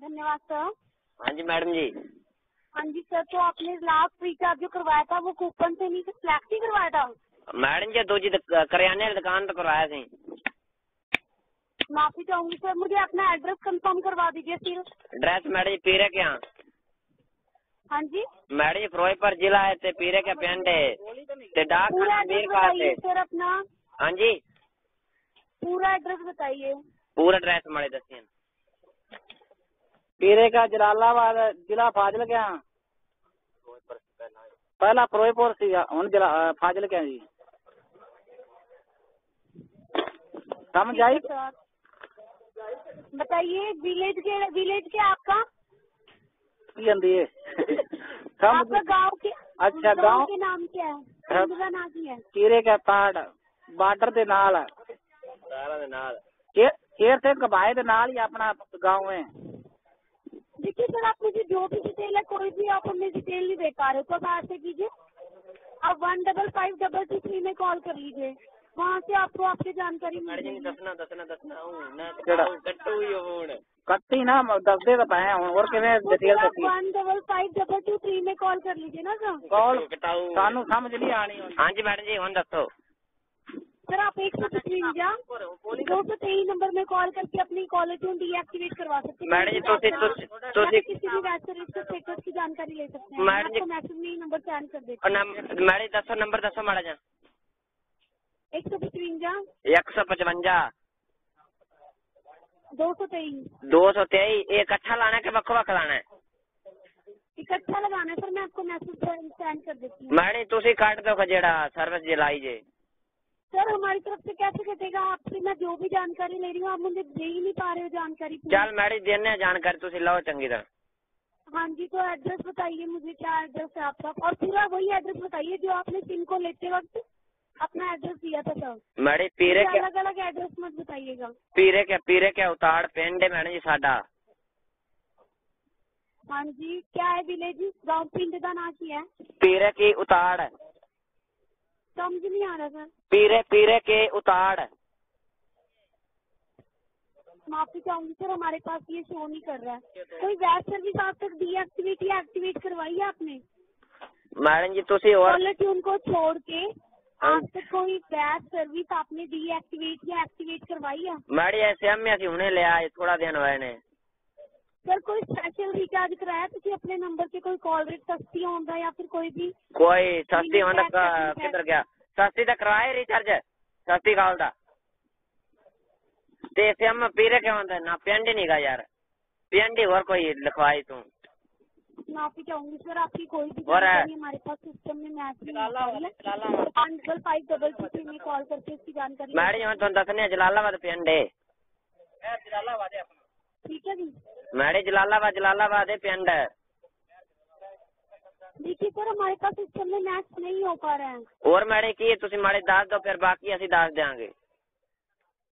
धन्यवाद सर। हाँ जी मैडम जी। हाँ जी सर, तो आपने लास्ट रिचार्ज जो करवाया था वो कूपन से नहीं सिलेक्ट ही करवाया था? मैडम जी दूजी करियाने वाली दुकान तो करवाया थी। माफी चाहूंगी सर, मुझे अपना एड्रेस कंफर्म करवा दीजिए फिर। एड्रेस मैडम जी पीरे के यहाँ। हाँ जी मैडम जी फिरोजपुर जिला है ते पीरे के पिंड है ते डाक पूरा एड्रेस बताइए सर अपना। हाँ जी पूरा एड्रेस बताइए। पूरा एड्रेस माड़े दसिए। पीरे का जलालाबाद जिला फाजिल के यहाँ पहला फिरोजपुर सीगा हुन जिला फाजिल के जी। समझ आई? सर बताइए विलेज के आपका आपका गांव के अच्छा गांव के नाम क्या है? पिंड का नाम क्या है? पीरे का ताड़ बार्डर दे नाल शेर से कबाए दे नाल ही अपना गांव है। देखिए सर, आप मुझे जो भी डिटेल है कोई भी आप हमें डिटेल नहीं दे पा रहे हो तो आप ऐसे कीजिए, आप 155223 में कॉल कर लीजिए, वहाँ से आपको आपकी जानकारी मिल जाएगी। कट्टी ना दस दे तो पाए और किवें डिटेल दसी 155223 में कॉल कर लीजिए ना सर। कॉल सानू समझ नहीं आनी। हाँ जी मैडम जी हुन दसो सर। आप 153 नंबर में कॉल करके अपनी कॉलर ट्यून डीएक्टिवेट करवा सकते हैं। मैडम जी किसी भी वेब सर्विस के स्टेटस की जानकारी ले सकते हैं। मैडम जी आपको मैसेज में ही नंबर सेंड कर देते हैं। मैडम दसो नंबर दसो माड़ा जा। 155 155 223 223 इकट्ठा लाना है कि वक् वक् लाना है? इकट्ठा लगाना है सर, मैं आपको मैसेज सेंड कर देती हूँ। मैडम तुसी काट दो जेड़ा सर्विस जलाई जे। सर हमारी तरफ से कैसे कटेगा? आपसे मैं जो भी जानकारी ले रही हूँ आप मुझे दे ही नहीं पा रहे हो जानकारी। चल मैडम देने जानकारी तुसी लो चंगी तरह। हाँ जी, तो एड्रेस बताइए मुझे, क्या एड्रेस है आपका? और पूरा वही एड्रेस बताइए जो आपने सिम को लेते वक्त अपना एड्रेस दिया था सर। मैडम पीरे के अलग अलग एड्रेस मत बताइएगा। पीरे के उताड़ पिंड है मैडम जी साडा। हाँ जी, क्या है विलेज गाँव पिंड का नाम क्या है? पीरे की उताड़। समझ नहीं आ रहा सर। पीरे के उताड़। माफी चाहूंगी सर, हमारे पास ये शो नहीं कर रहा है। कोई वेब सर्विस आज तक डीएक्टिवेट या एक्टिवेट करवाई है आपने? मैडम जी तुसी और कॉलर ट्यून को छोड़ के आज तक कोई वेब सर्विस आपने डीएक्टिवेट या एक्टिवेट करवाई है? मैडम ऐसे हम असी हुने ले आए थोड़ा दिन हुए ने। सर कोई स्पेशल रिचार्ज कराया तुसी अपने नंबर के? कोई कॉल रेट सस्ती होंदा या फिर कोई भी कोई सस्ती होंदा किधर गया? सस्ती तो करवाए रिचार्ज सस्ती कॉल दा ते सिम पीरे के होंदा ना पिंड नहीं गा यार। पिंड ही और कोई लिखवाई तू। माफी चाहूंगी सर, आपकी कोई भी जानकारी हमारे पास सिस्टम में मैच नहीं हो रही है। 155223 में कॉल करके इसकी जानकारी। मैडम तुम दसने जलालाबाद पिंड है। ठीक है जी मैडम जलालाबाद है पिंड। देखिए सर, हमारे पास सिस्टम में मैच नहीं हो पा रहा है। और मैडम की तुसी माड़े दस दो फिर बाकी असी दस देंगे।